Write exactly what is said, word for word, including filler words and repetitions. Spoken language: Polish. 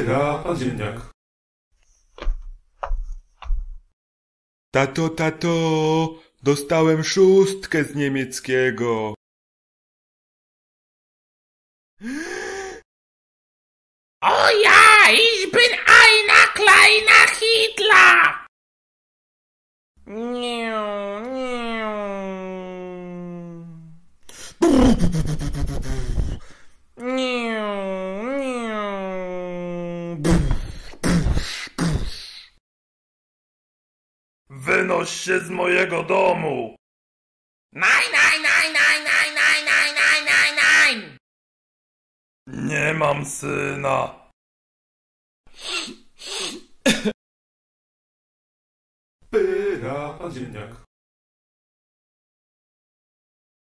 Pyra, pan ziemniak. Tato, tato, dostałem szóstkę z niemieckiego. O ja, ich bin einer kleiner Hitler! Niu, niu. Niu, niu. Wynoś się z mojego domu! Nein, nein, nein, nein, nein, nein, nein, nein, nein, nein! Nie mam syna! Pyra, pan ziemniak.